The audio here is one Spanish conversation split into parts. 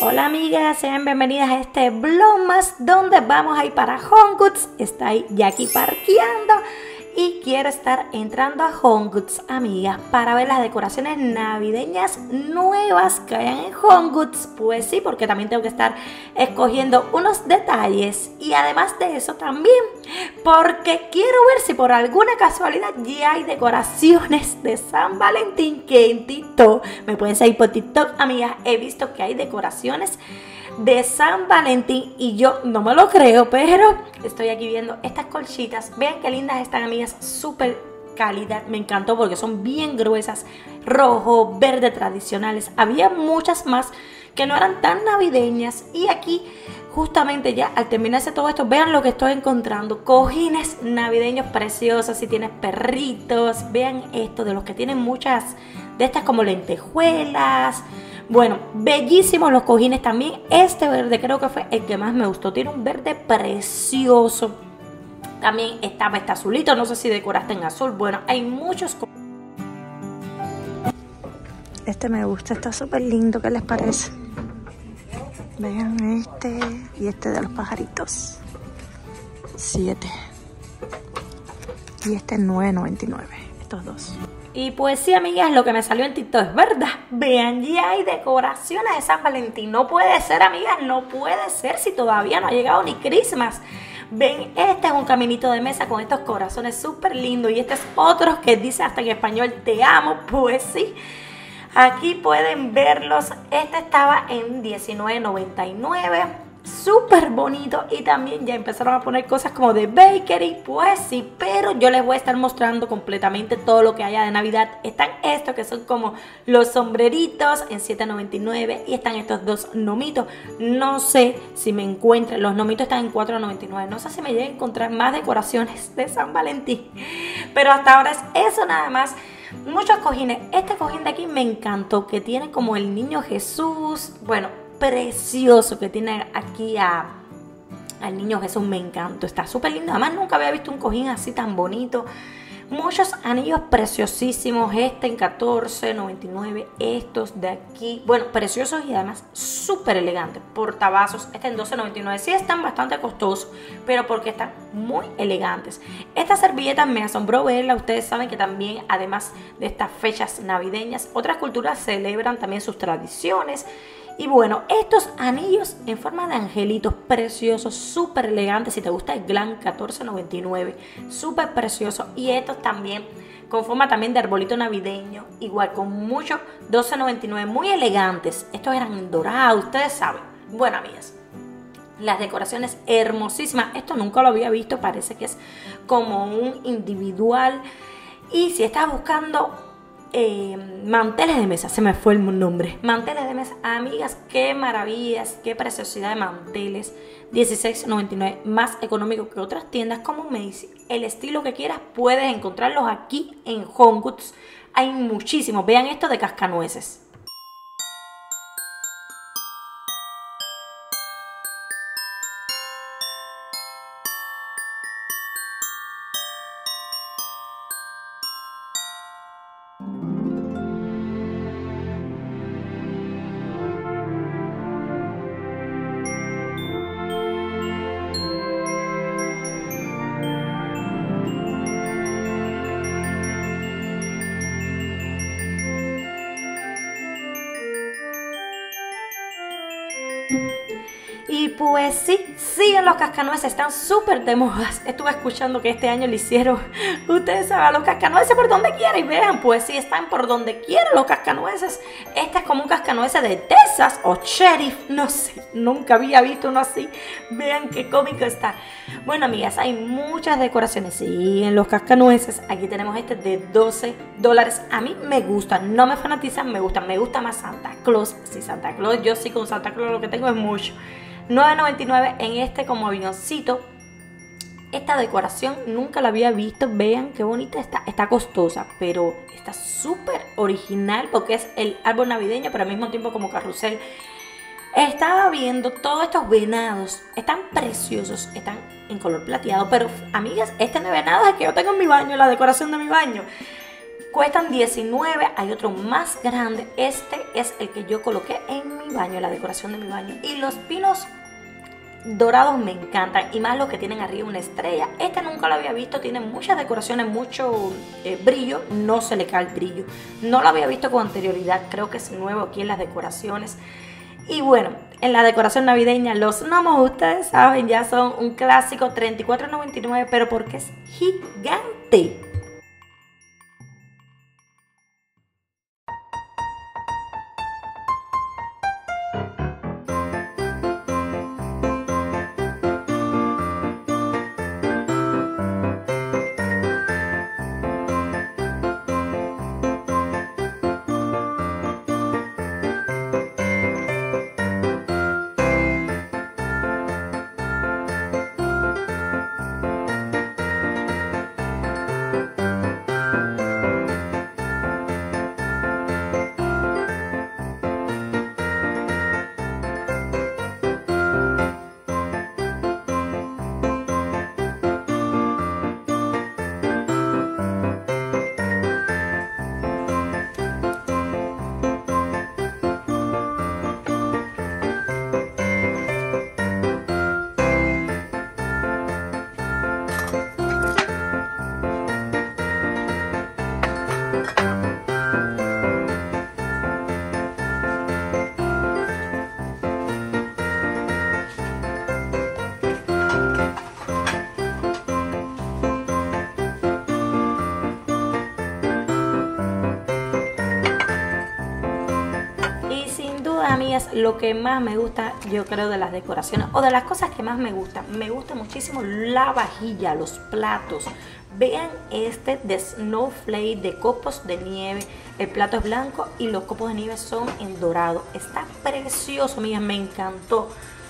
Hola amigas, sean bienvenidas a este Vlogmas donde vamos a ir para HomeGoods. Está ahí Jackie parqueando y quiero estar entrando a HomeGoods, amigas, para ver las decoraciones navideñas nuevas que hayan en HomeGoods. Pues sí, porque también tengo que estar escogiendo unos detalles y además de eso también porque quiero ver si por alguna casualidad ya hay decoraciones de San Valentín, que en TikTok, me pueden seguir por TikTok, amigas, he visto que hay decoraciones de San Valentín y yo no me lo creo, pero estoy aquí viendo estas colchitas. Vean qué lindas están, amigas, súper calidad, me encantó porque son bien gruesas, rojo, verde tradicionales. Había muchas más que no eran tan navideñas y aquí justamente ya al terminarse todo esto, vean lo que estoy encontrando, cojines navideños preciosos. Si tienes perritos, vean esto, de los que tienen muchas de estas como lentejuelas. Bueno, bellísimos los cojines también. Este verde creo que fue el que más me gustó, tiene un verde precioso. También estaba este azulito, no sé si decoraste en azul. Bueno, hay muchos. Este me gusta, está súper lindo, ¿qué les parece? Vean este y este de los pajaritos. 7. Y este 9.99, estos dos. Y pues sí, amigas, lo que me salió en TikTok es verdad. Vean, ya hay decoraciones de San Valentín. No puede ser, amigas, no puede ser si todavía no ha llegado ni Christmas. Ven, este es un caminito de mesa con estos corazones súper lindos. Y este es otro que dice hasta en español, te amo. Pues sí, aquí pueden verlos. Este estaba en $19.99. Súper bonito. Y también ya empezaron a poner cosas como de bakery. Pues sí, pero yo les voy a estar mostrando completamente todo lo que haya de Navidad. Están estos que son como los sombreritos en $7.99. Y están estos dos gnomitos. No sé si me encuentren. Los gnomitos están en $4.99. No sé si me llegue a encontrar más decoraciones de San Valentín, pero hasta ahora es eso nada más. Muchos cojines. Este cojín de aquí me encantó, que tiene como el niño Jesús. Bueno, precioso, que tiene aquí al niño Jesús, me encantó, está súper lindo. Además nunca había visto un cojín así tan bonito. Muchos anillos preciosísimos, este en $14.99, estos de aquí, bueno, preciosos y además súper elegantes. Portavasos, este en $12.99, sí están bastante costosos, pero porque están muy elegantes. Estas servilletas me asombró verlas. Ustedes saben que también, además de estas fechas navideñas, otras culturas celebran también sus tradiciones. Y bueno, estos anillos en forma de angelitos preciosos, súper elegantes. Si te gusta el glam, $14.99, súper precioso. Y estos también con forma también de arbolito navideño, igual con mucho, $12.99, muy elegantes. Estos eran dorados, ustedes saben. Bueno, amigas, las decoraciones hermosísimas. Esto nunca lo había visto, parece que es como un individual. Y si estás buscando manteles de mesa, se me fue el nombre, manteles de mesa, amigas, qué maravillas, qué preciosidad de manteles. $16.99, más económico que otras tiendas como Macy's. El estilo que quieras puedes encontrarlos aquí en HomeGoods. Hay muchísimos. Vean esto de cascanueces. Y pues sí, siguen los cascanueces, están súper de moda. Estuve escuchando que este año le hicieron, ustedes saben, los cascanueces por donde quiera. Y vean, pues sí, están por donde quiera los cascanueces. Este es como un cascanueces de Texas o Sheriff, no sé, nunca había visto uno así. Vean qué cómico está. Bueno, amigas, hay muchas decoraciones. Siguen los cascanueces. Aquí tenemos este de $12. A mí me gustan, no me fanatizan, me gustan. Me gusta más Santa Claus. Sí, Santa Claus, yo sí con Santa Claus lo que tengo es mucho. $9.99 en este como avioncito. Esta decoración nunca la había visto. Vean qué bonita está. Está costosa, pero está súper original porque es el árbol navideño, pero al mismo tiempo como carrusel. Estaba viendo todos estos venados. Están preciosos. Están en color plateado. Pero, amigas, este no es venado es el que yo tengo en mi baño, la decoración de mi baño. Cuestan 19, hay otro más grande. Este es el que yo coloqué en mi baño, la decoración de mi baño. Y los pinos dorados me encantan, y más los que tienen arriba una estrella. Este nunca lo había visto, tiene muchas decoraciones, mucho brillo, no se le cae el brillo. No lo había visto con anterioridad, creo que es nuevo aquí en las decoraciones. Y bueno, en la decoración navideña los gnomos, ustedes saben, ya son un clásico, $34.99, pero porque es gigante. Amigas, lo que más me gusta, yo creo, de las decoraciones o de las cosas que más me gusta muchísimo la vajilla, los platos. Vean este de Snowflake, de copos de nieve. El plato es blanco y los copos de nieve son en dorado. Está precioso, amigas, me encantó.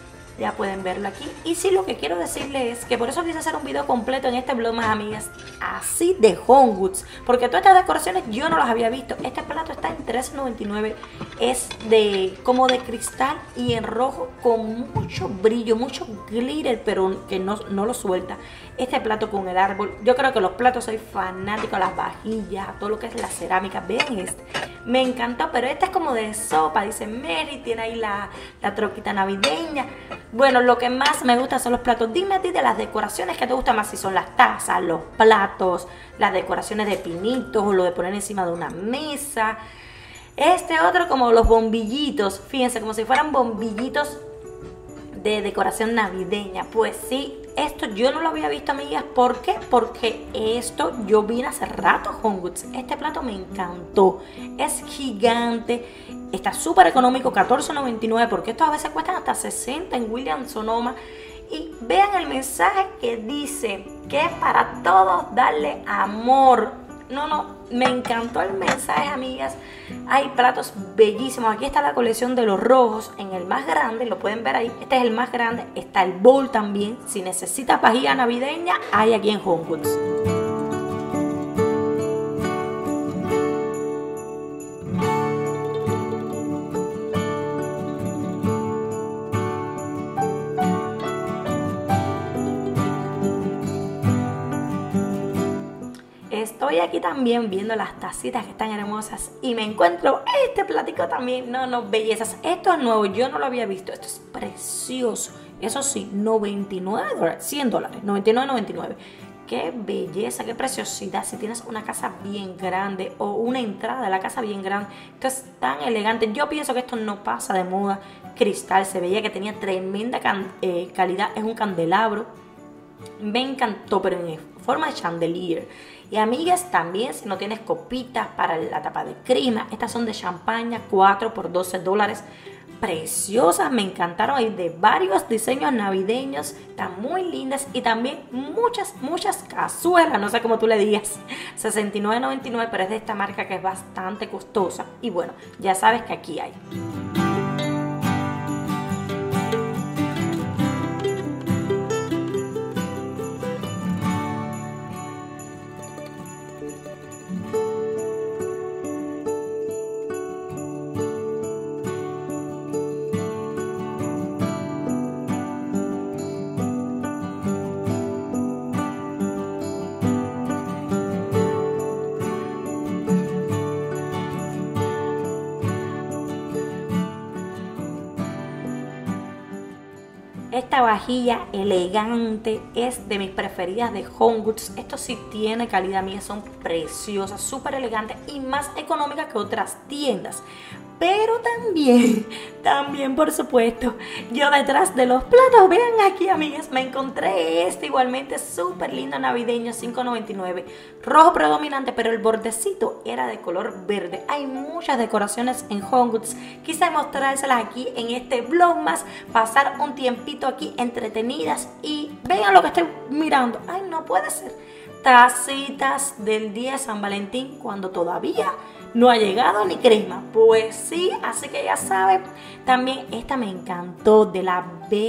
Ya pueden verlo aquí. Y sí, lo que quiero decirles es que por eso quise hacer un video completo en este blog, más amigas, así de HomeGoods, porque todas estas decoraciones yo no las había visto. Este plato está en $13.99, es como de cristal y en rojo con mucho brillo, mucho glitter, pero que no lo suelta. Este plato con el árbol, yo creo que los platos, soy fanático a las vajillas, a todo lo que es la cerámica. Vean este, me encantó, pero este es como de sopa, dice Mary, tiene ahí la troquita navideña. Bueno, lo que más me gusta son los platos. Dime a ti de las decoraciones que te gustan más, si son las tazas, los platos, las decoraciones de pinitos o lo de poner encima de una mesa. Este otro como los bombillitos, fíjense, como si fueran bombillitos de decoración navideña. Pues sí, esto yo no lo había visto, amigas. ¿Por qué? Porque esto yo vine hace rato a HomeGoods. Este plato me encantó, es gigante, está súper económico, $14.99, porque estos a veces cuestan hasta 60 en Williams Sonoma. Y vean el mensaje que dice que es para todos darle amor. No, me encantó el mensaje, amigas. Hay platos bellísimos. Aquí está la colección de los rojos en el más grande, lo pueden ver ahí. Este es el más grande. Está el bowl también. Si necesitas vajilla navideña, hay aquí en HomeGoods. Estoy aquí también viendo las tacitas que están hermosas y me encuentro este platico también. No, bellezas. Esto es nuevo, yo no lo había visto. Esto es precioso. Eso sí, $99, $100, $99.99. Qué belleza, qué preciosidad. Si tienes una casa bien grande o una entrada de la casa bien grande, esto es tan elegante. Yo pienso que esto no pasa de moda. Cristal, se veía que tenía tremenda calidad. Es un candelabro. Me encantó, pero en forma de chandelier. Y amigas, también si no tienes copitas para la tapa de crema, estas son de champaña, 4 por $12. Preciosas, me encantaron. Hay de varios diseños navideños, están muy lindas. Y también muchas cazuelas, no sé cómo tú le digas, $69.99, pero es de esta marca que es bastante costosa. Y bueno, ya sabes que aquí hay. Esta vajilla elegante es de mis preferidas de HomeGoods. Esto sí tiene calidad, amigas, son preciosas, súper elegantes y más económicas que otras tiendas. Pero también por supuesto, yo detrás de los platos, vean aquí, amigas, me encontré este igualmente súper lindo navideño, $5.99, rojo predominante, pero el bordecito era de color verde. Hay muchas decoraciones en HomeGoods, quise mostrárselas aquí en este vlog más, pasar un tiempito aquí entretenidas y vean lo que estoy mirando. Ay, no puede ser. Tacitas del día de San Valentín cuando todavía no ha llegado ni crisma. Pues sí, así que ya saben. También esta me encantó, de la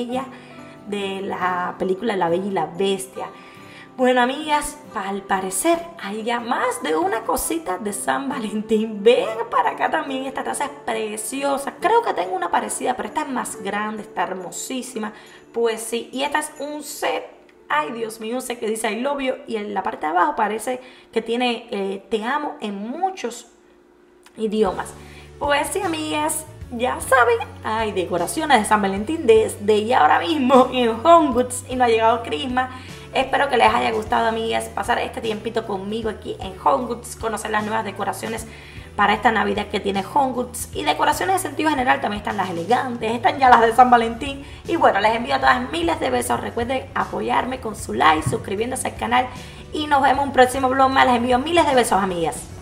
película La Bella y la Bestia. Bueno, amigas, al parecer hay ya más de una cosita de San Valentín. Ven para acá también, esta taza es preciosa. Creo que tengo una parecida, pero esta es más grande, está hermosísima. Pues sí, y esta es un set. Ay, Dios mío, sé que dice I love you y en la parte de abajo parece que tiene te amo en muchos idiomas. Pues sí, amigas, ya saben, hay decoraciones de San Valentín desde ya ahora mismo en HomeGoods y no ha llegado Christmas. Espero que les haya gustado, amigas, pasar este tiempito conmigo aquí en HomeGoods, conocer las nuevas decoraciones para esta Navidad que tiene HomeGoods y decoraciones de sentido general. También están las elegantes, están ya las de San Valentín. Y bueno, les envío a todas miles de besos. Recuerden apoyarme con su like, suscribiéndose al canal y nos vemos en un próximo vlog más. Les envío miles de besos, amigas.